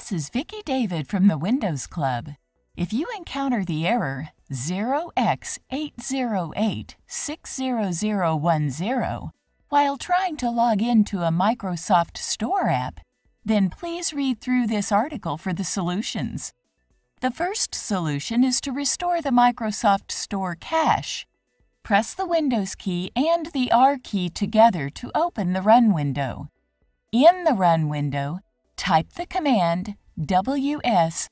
This is Vicki David from the Windows Club. If you encounter the error 0x80860010 while trying to log into a Microsoft Store app, then please read through this article for the solutions. The first solution is to restore the Microsoft Store cache. Press the Windows key and the R key together to open the Run window. In the Run window, type the command WSRESET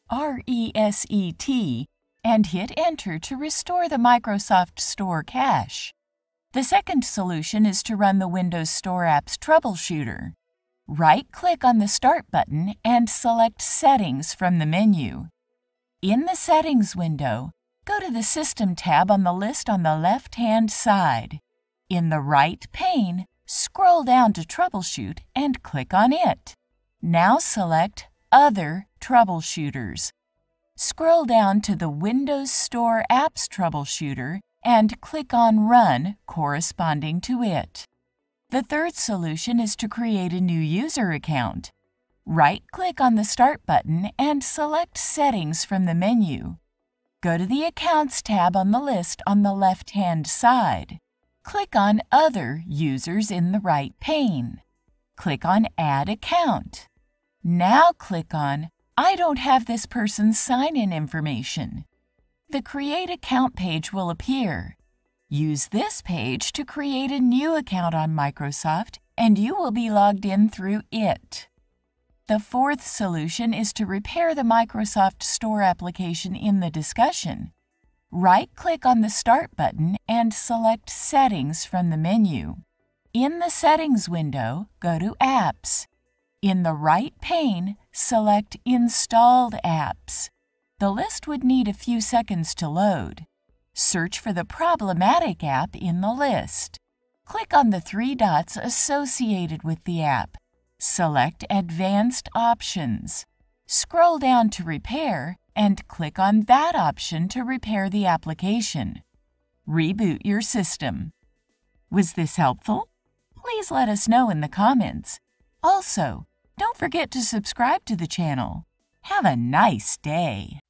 and hit Enter to restore the Microsoft Store cache. The second solution is to run the Windows Store app's troubleshooter. Right-click on the Start button and select Settings from the menu. In the Settings window, go to the System tab on the list on the left-hand side. In the right pane, scroll down to Troubleshoot and click on it. Now select Other Troubleshooters. Scroll down to the Windows Store Apps Troubleshooter and click on Run corresponding to it. The third solution is to create a new user account. Right-click on the Start button and select Settings from the menu. Go to the Accounts tab on the list on the left-hand side. Click on Other Users in the right pane. Click on Add Account. Now click on I don't have this person's sign-in information. The Create Account page will appear. Use this page to create a new account on Microsoft, and you will be logged in through it. The fourth solution is to repair the Microsoft Store application in the discussion. Right-click on the Start button and select Settings from the menu. In the Settings window, go to Apps. In the right pane, select Installed Apps. The list would need a few seconds to load. Search for the problematic app in the list. Click on the three dots associated with the app. Select Advanced Options. Scroll down to Repair and click on that option to repair the application. Reboot your system. Was this helpful? Please let us know in the comments. Also, don't forget to subscribe to the channel. Have a nice day.